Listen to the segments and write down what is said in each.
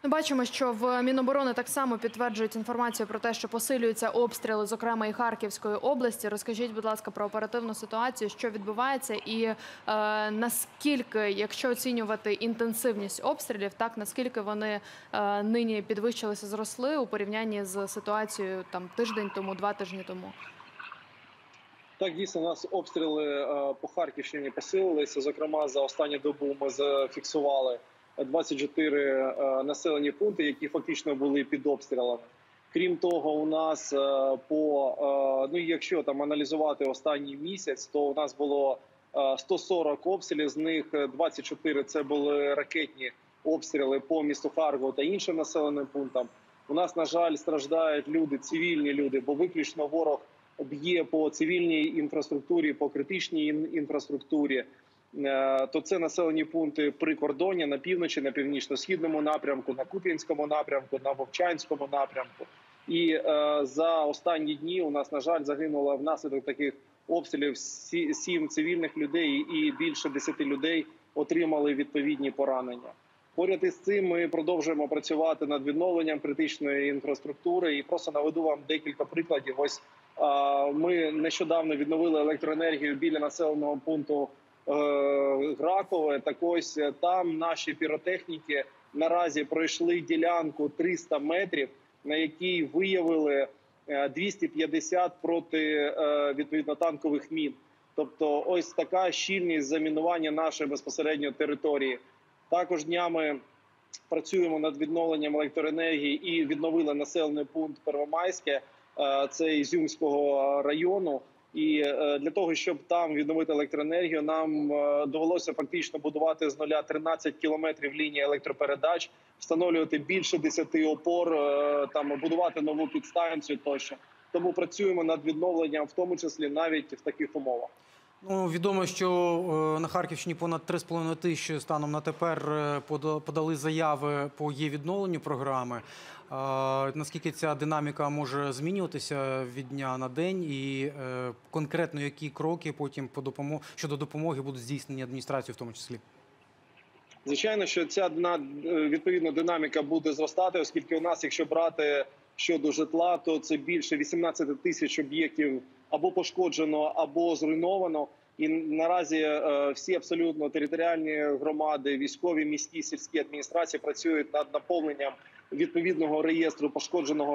Ми бачимо, що в Міноборони так само підтверджують інформацію про те, що посилюються обстріли, зокрема і Харківської області. Розкажіть, будь ласка, про оперативну ситуацію, що відбувається і наскільки, якщо оцінювати інтенсивність обстрілів, так наскільки вони нині підвищилися, зросли у порівнянні з ситуацією там тиждень тому, 2 тижні тому? Так, дійсно, у нас обстріли по Харківщині посилилися. Зокрема, за останню добу ми зафіксували 24 населені пункти, які фактично були під обстрілами. Крім того, у нас якщо там аналізувати останній місяць, то у нас було 140 обстрілів, з них 24 – це були ракетні обстріли по місту Харкову та іншим населеним пунктам. У нас, на жаль, страждають люди, цивільні люди, бо виключно ворог б'є по цивільній інфраструктурі, по критичній інфраструктурі. То це населені пункти при кордоні на півночі, на північно-східному напрямку, на Куп'янському напрямку, на Вовчанському напрямку. І за останні дні у нас, на жаль, загинуло внаслідок таких обстрілів 7 цивільних людей і більше 10 людей отримали відповідні поранення. Поряд із цим ми продовжуємо працювати над відновленням критичної інфраструктури. І просто наведу вам декілька прикладів. Ось ми нещодавно відновили електроенергію біля населеного пункту Гракове. Так ось там наші піротехніки наразі пройшли ділянку 300 метрів, на якій виявили 250 відповідно танкових мін. Тобто ось така щільність замінування нашої безпосередньо території. Також днями працюємо над відновленням електроенергії і відновили населений пункт Первомайське, це Ізюмського району. І для того, щоб там відновити електроенергію, нам довелося фактично будувати з нуля 13 кілометрів лінії електропередач, встановлювати більше 10 опор, там будувати нову підстанцію тощо. Тому працюємо над відновленням, в тому числі навіть в таких умовах. Ну, відомо, що на Харківщині понад 3,5 тисячі станом на тепер подали заяви по відновленню програми. Наскільки ця динаміка може змінюватися від дня на день і конкретно які кроки потім щодо допомоги будуть здійснені адміністрацією в тому числі? Звичайно, що ця відповідно динаміка буде зростати, оскільки у нас, якщо брати щодо житла, то це більше 18 тисяч об'єктів або пошкоджено, або зруйновано. І наразі всі абсолютно територіальні громади, військові, міські, сільські адміністрації працюють над наповненням відповідного реєстру пошкодженого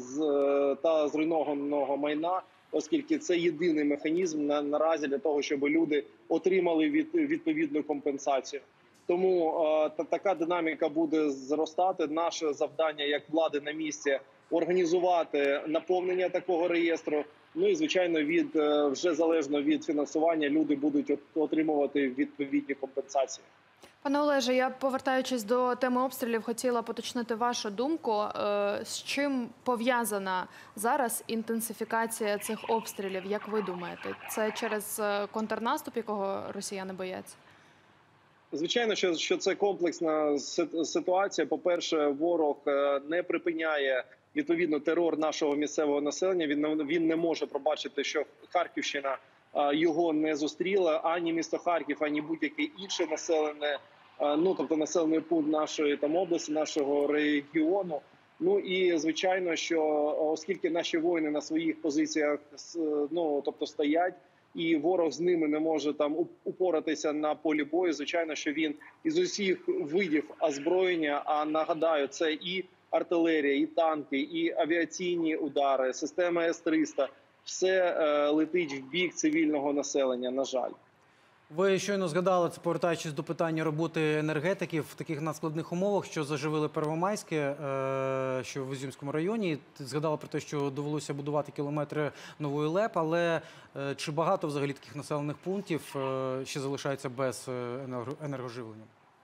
та зруйнованого майна, оскільки це єдиний механізм наразі для того, щоб люди отримали відповідну компенсацію. Тому така динаміка буде зростати. Наше завдання як влади на місці – організувати наповнення такого реєстру. Ну і, звичайно, вже залежно від фінансування люди будуть отримувати відповідні компенсації. Пане Олеже, я, повертаючись до теми обстрілів, хотіла поточнити вашу думку. З чим пов'язана зараз інтенсифікація цих обстрілів, як ви думаєте? Це через контрнаступ, якого росіяни бояться? Звичайно, що це комплексна ситуація. По-перше, ворог не припиняє відповідно терор нашого місцевого населення. Він не може пробачити, що Харківщина його не зустріла, ані місто Харків, ані будь-яке інше населене, тобто населений пункт нашої там області, нашого регіону. Ну і звичайно, що оскільки наші воїни на своїх позиціях стоять, і ворог з ними не може там упоратися на полі бою, звичайно, що він із усіх видів озброєння, а нагадаю, це і артилерія, і танки, і авіаційні удари, система С-300, все летить в бік цивільного населення, на жаль. Ви щойно згадали, це повертаючись до питання роботи енергетиків в таких надскладних умовах, що заживили Первомайське, що в Ізюмському районі. Згадали про те, що довелося будувати кілометри нової ЛЕП, але чи багато взагалі таких населених пунктів ще залишається без енергоживлення?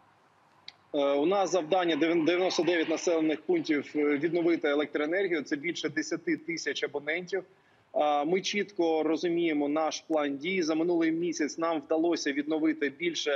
У нас завдання 99 населених пунктів відновити електроенергію, це більше 10 тисяч абонентів. Ми чітко розуміємо наш план дій. За минулий місяць нам вдалося відновити більше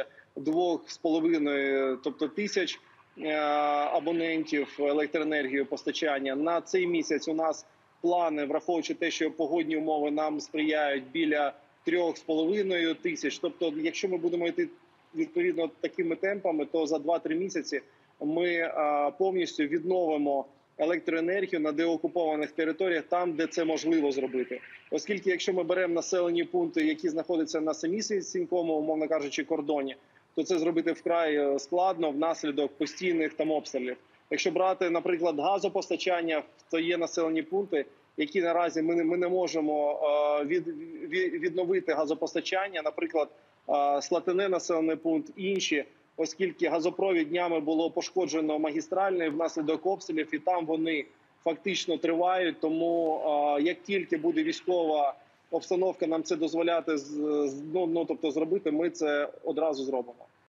2,5 тисяч абонентів електроенергії постачання. На цей місяць у нас плани, враховуючи те, що погодні умови нам сприяють, біля 3,5 тисяч. Тобто, якщо ми будемо йти відповідно такими темпами, то за 2-3 місяці ми повністю відновимо електроенергію на деокупованих територіях там, де це можливо зробити. Оскільки, якщо ми беремо населені пункти, які знаходяться на самісінькому, умовно кажучи, кордоні, то це зробити вкрай складно внаслідок постійних там обстрілів. Якщо брати, наприклад, газопостачання, то є населені пункти, які наразі ми не можемо відновити газопостачання, наприклад, Слатине населений пункт, інші, оскільки газопровід днями було пошкоджено магістральний внаслідок обстрілів, і там вони фактично тривають. Тому як тільки буде військова обстановка нам це дозволяти тобто зробити, ми це одразу зробимо.